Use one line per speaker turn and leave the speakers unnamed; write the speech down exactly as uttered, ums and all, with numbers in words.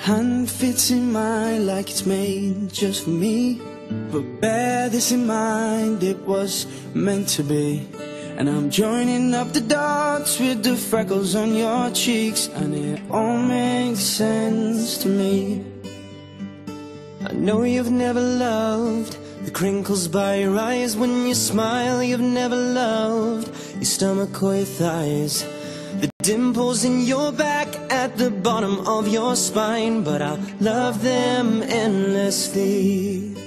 hand fits in mine like it's made just for me. But bear this in mind, it was meant to be. And I'm joining up the dots with the freckles on your cheeks, and it all makes sense to me. I know you've never loved the crinkles by your eyes when you smile. You've never loved your stomach or your thighs, the dimples in your back at the bottom of your spine. But I'll love them endlessly.